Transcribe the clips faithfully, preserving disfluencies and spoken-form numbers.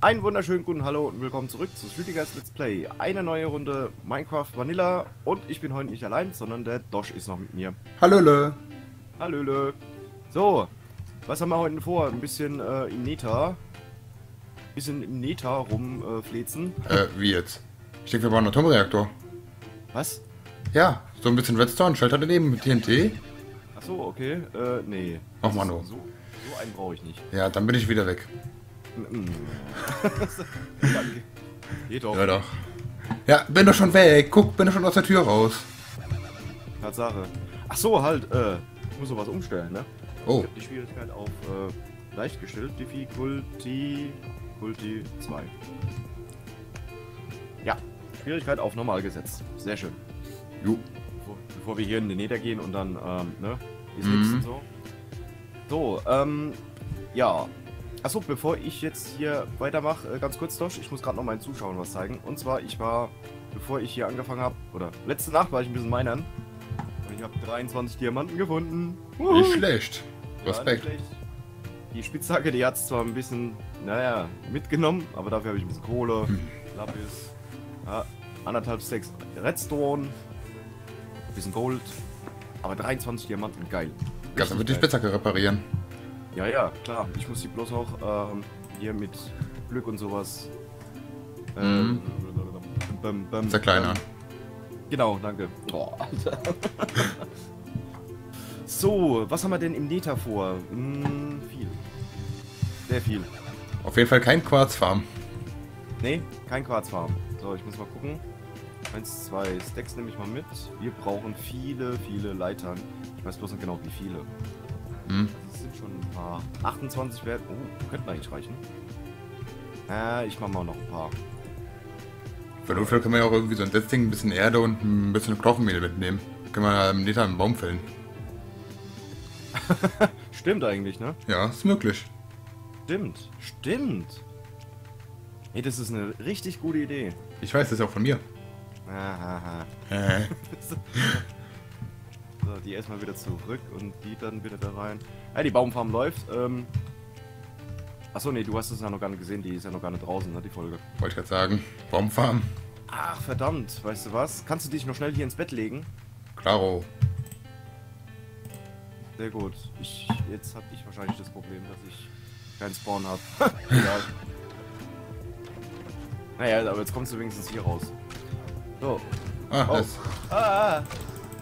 Einen wunderschönen guten Hallo und willkommen zurück zu Streetygeiz Let's Play. Eine neue Runde Minecraft Vanilla und ich bin heute nicht allein, sondern der Dosch ist noch mit mir. Hallöle. Hallöle. So, was haben wir heute vor? Ein bisschen äh, im Neta. Ein bisschen im Neta rumflezen. Äh, äh, wie jetzt? Ich denke, wir bauen einen Atomreaktor. Was? Ja, so ein bisschen Redstone, Schalter daneben mit T N T. Achso, okay. Äh, nee. Ach Mano. So, so einen brauche ich nicht. Ja, dann bin ich wieder weg. Danke. Geht doch. Ja doch. Ja, bin doch schon weg. Guck, bin doch schon aus der Tür raus. Tatsache. Ach so, halt, äh, ich muss sowas umstellen, ne? Oh. Ich habe die Schwierigkeit auf äh, leicht gestellt. Difficulty Difficulty zwei. Ja, Schwierigkeit auf normal gesetzt. Sehr schön. Jo. Bevor, bevor wir hier in den Nether gehen und dann, ähm, ne? Ist Mhm. nix und so. So, ähm, ja. Achso, bevor ich jetzt hier weitermache, äh, ganz kurz, Dosch, ich muss gerade noch meinen Zuschauern was zeigen. Und zwar, ich war, bevor ich hier angefangen habe, oder letzte Nacht war ich ein bisschen minern. Und ich habe dreiundzwanzig Diamanten gefunden. Nicht schlecht. Ja, Respekt. nicht schlecht. Die Spitzhacke, die hat es zwar ein bisschen, naja, mitgenommen, aber dafür habe ich ein bisschen Kohle, Hm. Lapis, ja, anderthalb Stacks Redstone, ein bisschen Gold, aber dreiundzwanzig Diamanten, geil. Kannst du Richtig mit die geil. Spitzhacke reparieren? Ja, ja, klar. Ich muss die bloß noch ähm, hier mit Glück und sowas. Ähm, Mhm. bam, bam, Sehr klein bam. an. Genau, danke. Oh, Alter. So, was haben wir denn im Nether vor? Hm, viel. Sehr viel. Auf jeden Fall kein Quarzfarm. Nee, kein Quarzfarm. So, ich muss mal gucken. Eins, zwei Stacks nehme ich mal mit. Wir brauchen viele, viele Leitern. Ich weiß bloß nicht genau, wie viele. Hm. Das sind schon ein paar. achtundzwanzig werden. Oh, könnten eigentlich reichen. Äh, ich mach mal noch ein paar. Für Notfall können wir ja auch irgendwie so ein Setzding, ein bisschen Erde und ein bisschen Knochenmehl mitnehmen. Können wir im Nether einen Baum fällen. Stimmt eigentlich, ne? Ja, ist möglich. Stimmt. Stimmt. Hey, das ist eine richtig gute Idee. Ich weiß, das ist auch von mir. Ahaha. Äh. So, die erstmal wieder zurück und die dann wieder da rein. Ja, die Baumfarm läuft. Ähm. Achso, nee, du hast es ja noch gar nicht gesehen. Die ist ja noch gar nicht draußen, ne, die Folge. Wollte ich gerade sagen. Baumfarm. Ach, verdammt. Weißt du was? Kannst du dich noch schnell hier ins Bett legen? Klaro. Sehr gut. Ich, jetzt habe ich wahrscheinlich das Problem, dass ich keinen Spawn habe. Egal. Naja, aber jetzt kommst du wenigstens hier raus. So. Ah, Oh. das. Ah, ah.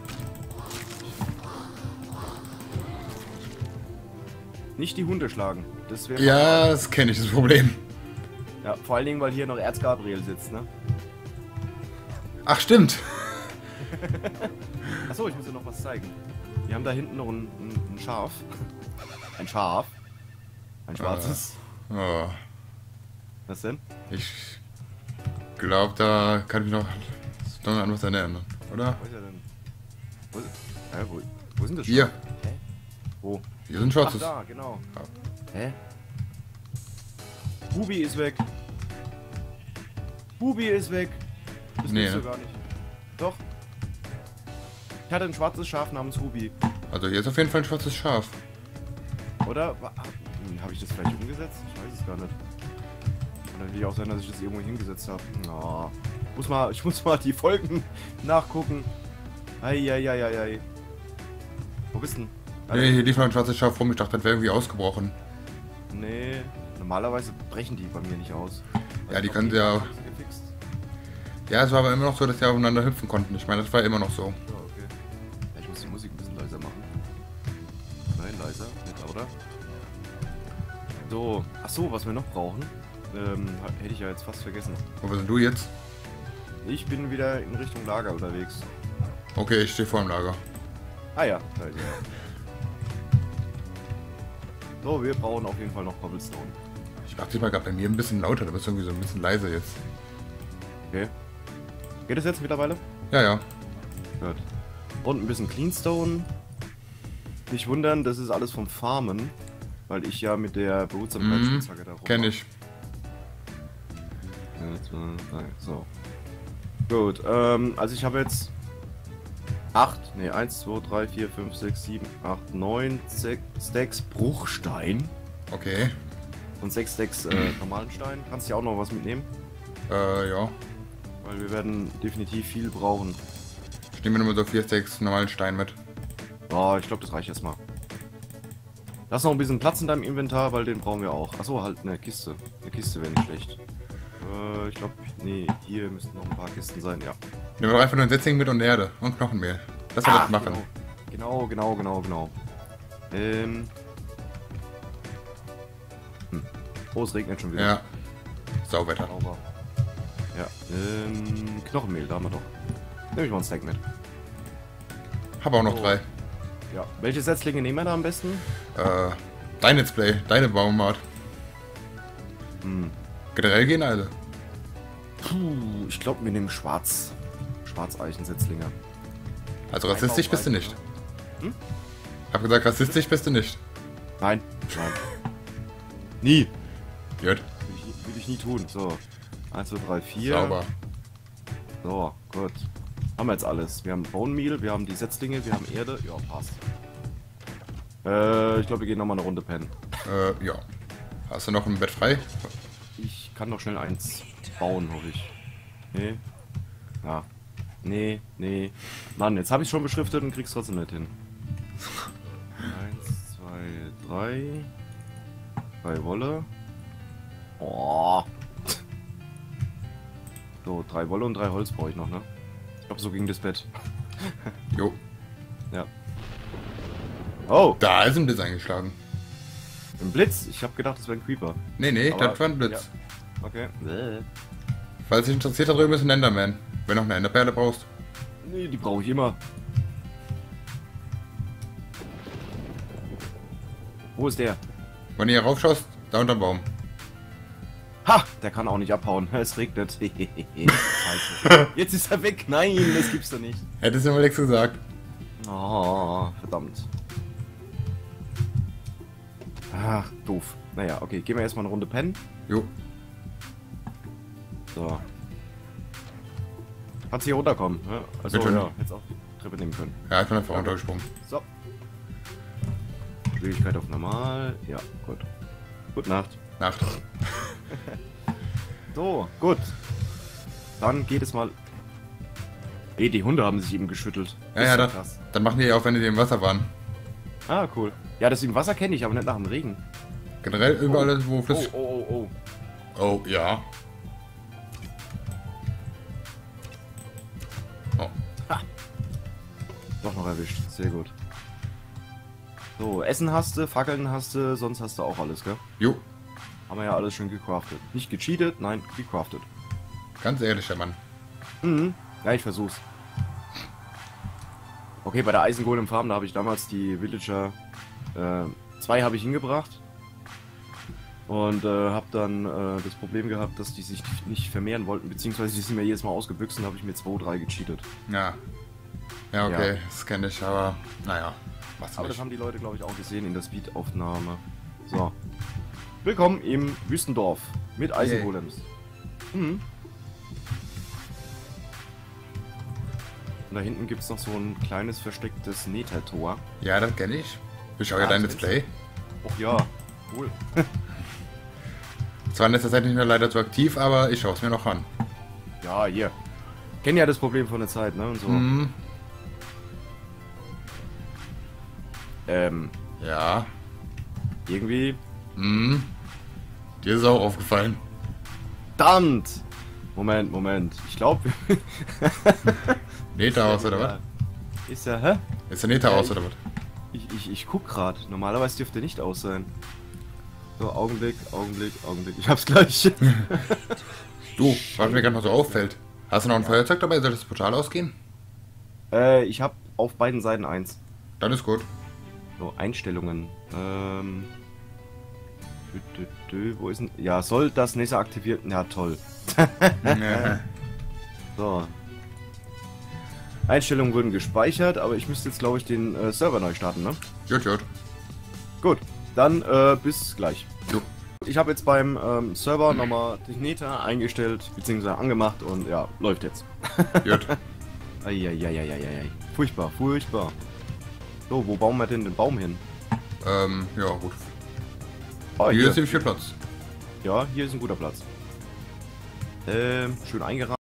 Nicht die Hunde schlagen. Das wäre. Ja, das kenne ich, das Problem. Ja, vor allen Dingen, weil hier noch Erzgabriel sitzt, ne? Ach, stimmt. Achso, ich muss dir noch was zeigen. Wir haben da hinten noch ein, ein, ein Schaf. Ein Schaf. Ein schwarzes. Oh, Was denn? ich glaube, da kann ich mich noch, noch an was erinnern, oder? Wo ist er denn? Wo, ist, hä, wo, wo sind das Hier. Schaf? Hä? Wo? Hier sind Ach, Schwarzes. da, genau. Ja. Hä? Bubi ist weg. Bubi ist weg. Das Nee, gibt's ne? doch gar nicht. Doch. Ich hatte ein schwarzes Schaf namens Hubi. Also hier ist auf jeden Fall ein schwarzes Schaf. Oder? Habe ich das vielleicht umgesetzt? Ich weiß es gar nicht. Kann natürlich auch sein, dass ich das irgendwo hingesetzt habe. Oh. Muss mal, ich muss mal die Folgen nachgucken. Eieieiei. Wo bist du denn? Nee, hier lief noch ein schwarzes Schaf rum. Ich dachte, das wäre irgendwie ausgebrochen. Nee, normalerweise brechen die bei mir nicht aus. Ja, die ich können glaub, ja- haben sie gefixt. Ja, es war aber immer noch so, dass die aufeinander hüpfen konnten. Ich meine, das war immer noch so. Ja, okay. Ja, ich muss die Musik ein bisschen leiser machen. Nein, leiser, nicht lauter. So, ach so, was wir noch brauchen, ähm, hätte ich ja jetzt fast vergessen. Wo bist denn du jetzt? Ich bin wieder in Richtung Lager unterwegs. Okay, ich stehe vor dem Lager. Ah ja, da ist er. So, wir brauchen auf jeden Fall noch Cobblestone. Ich mach dich mal gerade bei mir ein bisschen lauter. Du bist irgendwie so ein bisschen leise jetzt. Okay. Geht es jetzt mittlerweile? Ja, ja. Gut. Und ein bisschen Cleanstone. Nicht wundern, das ist alles vom Farmen. Weil ich ja mit der Behutsamkeitsspitzhacke da rum. Kenn ich. eins, zwei, drei, so. Gut, ähm, also ich habe jetzt acht, ne, eins, zwei, drei, vier, fünf, sechs, sieben, acht, neun Stacks Bruchstein. Okay. Und sechs Stacks äh, normalen Stein. Kannst du ja auch noch was mitnehmen? Äh, ja. Weil wir werden definitiv viel brauchen. Ich nehme nur so vier Stacks normalen Stein mit. Oh, ich glaube, das reicht erstmal. Lass noch ein bisschen Platz in deinem Inventar, weil den brauchen wir auch. Achso, halt eine Kiste. Eine Kiste wäre nicht schlecht. Äh, ich glaube, nee, hier müssten noch ein paar Kisten sein, ja. Nehmen wir doch einfach nur ein Setzling mit und Erde und Knochenmehl. Das soll Ah, das machen. Genau, genau, genau, genau. Ähm. Hm. Oh, es regnet schon wieder. Ja. Sauwetter. Sauber. Ja, ähm, Knochenmehl, da haben wir doch. Nehme ich mal einen Stack mit. Hab auch noch Oh. drei. Ja. Welche Setzlinge nehmen wir da am besten? Äh, dein Let's Play, deine Baumart. Hm. Generell gehen alle. Puh, ich glaube, wir nehmen Schwarz. Schwarzeichen-Setzlinge. Also rassistisch bist du nicht. Hm? Hab gesagt, rassistisch bist du nicht. Nein, nein. Nie. Gut. Will ich, will ich nie tun. So. eins, zwei, drei, vier. Sauber. So, gut. Haben wir jetzt alles. Wir haben Bone Meal, wir haben die Setzlinge, wir haben Erde. Ja, passt. Äh, ich glaube, wir gehen nochmal eine Runde pennen. Äh, ja. Hast du noch ein Bett frei? Ich kann noch schnell eins bauen, hoffe ich. Nee. Ja. Nee, nee. Mann, jetzt habe ich schon beschriftet und krieg's trotzdem nicht hin. Eins, zwei, drei. Drei Wolle. Oh. So, drei Wolle und drei Holz brauche ich noch, ne? Ich glaube, so ging das Bett. Jo. Ja. Oh, Da ist ein Blitz eingeschlagen. ein Blitz. Ich habe gedacht, das wäre ein Creeper. Nee, nee, Aber- das war ein Blitz. Okay. Falls dich interessiert, da drüben ist ein Enderman. Wenn du noch eine Enderperle brauchst. Nee, die brauche ich immer. Wo ist der? Wenn du hier raufschaust, da unterm Baum. Ha! Der kann auch nicht abhauen. Es regnet. Scheiße. Jetzt ist er weg. Nein, das gibt's doch nicht. Hättest du mal nichts gesagt. Oh, verdammt. Ach, doof. Naja, okay. Gehen wir erstmal eine Runde pennen. Jo. So. Kannst hier runterkommen. Ne? Also, Bitte. ja, hättest auch die Treppe nehmen können. Ja, ich bin einfach runtergesprungen. So. Schwierigkeit auf normal. Ja, gut. Gute Nacht. Nacht. So, gut. Dann geht es mal. Eh, die Hunde haben sich eben geschüttelt. Ja, Ist ja, so das, krass. dann machen die ja auch, wenn die im Wasser waren. Ah, cool. Ja, das im Wasser kenne ich, aber nicht nach dem Regen. Generell überall, wo Oh, Fluss. oh, oh, oh. Oh, ja. Oh. Doch noch erwischt. Sehr gut. So, Essen hast du, Fackeln hast du, sonst hast du auch alles, gell? Jo. Haben wir ja alles schon gecraftet. Nicht gecheatet, nein, gecraftet. Ganz ehrlicher Mann. Mhm. Ja, ich versuch's. Okay, bei der Eisengolem Farm, da habe ich damals die Villager äh, zwei habe ich hingebracht. Und äh, habe dann äh, das Problem gehabt, dass die sich nicht vermehren wollten, beziehungsweise die sind mir jedes Mal ausgebüxt und habe ich mir zwei, drei gecheatet. Ja. Ja, okay, Ja. das kenne ich, aber naja, was Aber das nicht. haben die Leute, glaube ich, auch gesehen in der Speed-Aufnahme. So. Willkommen im Wüstendorf mit Eisengolems. Mhm. Und da hinten gibt es noch so ein kleines verstecktes Nether-Tor. Ja, das kenne ich. Ich schaue ja Ah, dein das Let's Play. Och ja, cool. Zwar in letzter Zeit nicht mehr leider so aktiv, aber ich schaue es mir noch an. Ja, hier. Kennen ja das Problem von der Zeit, ne? Und so. Mhm. Ähm, Ja. irgendwie. Mhm. Dir ist es auch aufgefallen. Verdammt! Moment, Moment. Ich glaube. Neta aus oder was? Ist ja, hä? Ist der Neta Ja, aus ich- oder was? Ich, ich, ich guck grad. Normalerweise dürfte nicht aus sein. So, Augenblick, Augenblick, Augenblick. Ich hab's gleich. Du, was mir gerade noch so auffällt. Hast du noch ein Feuerzeug dabei? Soll das Portal ausgehen? äh, ich hab auf beiden Seiten eins. Dann ist gut. So, Einstellungen. Ähm. Dü, dü, dü, wo ist denn. Ja, soll das nächste aktiviert? Ja, toll. Ja. So. Einstellungen wurden gespeichert, aber ich müsste jetzt, glaube ich, den äh, Server neu starten, ne? Gut, gut. Gut, dann äh, bis gleich. Jo. Ich habe jetzt beim ähm, Server nochmal den Nether eingestellt, beziehungsweise angemacht und ja, läuft jetzt. Gut. Eieieiei. Furchtbar, furchtbar. So, wo bauen wir denn den Baum hin? ähm, ja, gut. Oh, Hier hier. ist ziemlich viel Platz. Ja, hier ist ein guter Platz. Ähm, schön eingerahmt.